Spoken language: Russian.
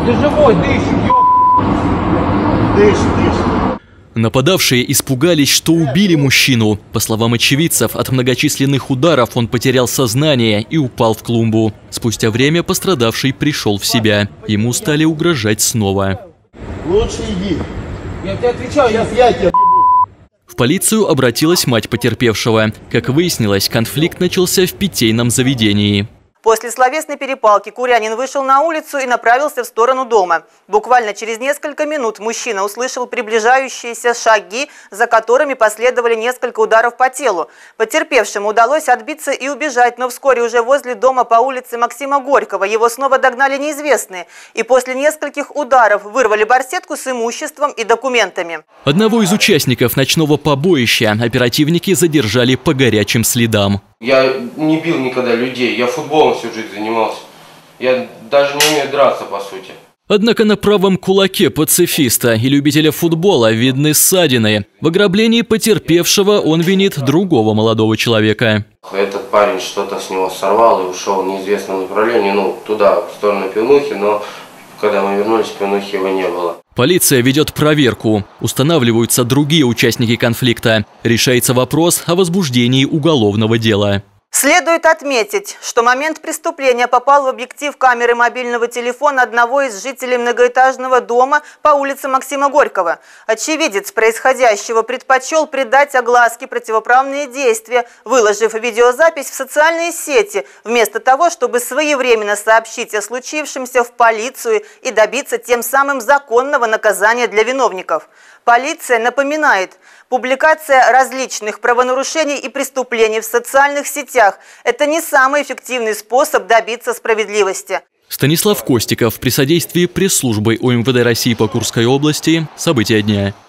Ты живой, дышишь, Дышь. Нападавшие испугались, что убили мужчину. По словам очевидцев, от многочисленных ударов он потерял сознание и упал в клумбу. Спустя время пострадавший пришел в себя. Ему стали угрожать снова. Лучше иди. я тебе отвечаю, Сейчас я тебя... В полицию обратилась мать потерпевшего. Как выяснилось, конфликт начался в питейном заведении. После словесной перепалки курянин вышел на улицу и направился в сторону дома. Буквально через несколько минут мужчина услышал приближающиеся шаги, за которыми последовали несколько ударов по телу. Потерпевшему удалось отбиться и убежать, но вскоре уже возле дома по улице Максима Горького его снова догнали неизвестные. И после нескольких ударов вырвали барсетку с имуществом и документами. Одного из участников ночного побоища оперативники задержали по горячим следам. Я не бил никогда людей, я футболом всю жизнь занимался. Я даже не умею драться, по сути. Однако на правом кулаке пацифиста и любителя футбола видны ссадины. В ограблении потерпевшего он винит другого молодого человека. Этот парень что-то с него сорвал и ушел в неизвестном направлении, туда, в сторону Пивнухи, но когда мы вернулись, в Пивнухе его не было. Полиция ведет проверку. Устанавливаются другие участники конфликта. Решается вопрос о возбуждении уголовного дела. Следует отметить, что момент преступления попал в объектив камеры мобильного телефона одного из жителей многоэтажного дома по улице Максима Горького. Очевидец происходящего предпочел придать огласке противоправные действия, выложив видеозапись в социальные сети, вместо того, чтобы своевременно сообщить о случившемся в полицию и добиться тем самым законного наказания для виновников. Полиция напоминает, публикация различных правонарушений и преступлений в социальных сетях – это не самый эффективный способ добиться справедливости. Станислав Костиков при содействии пресс-службы УМВД России по Курской области. События дня.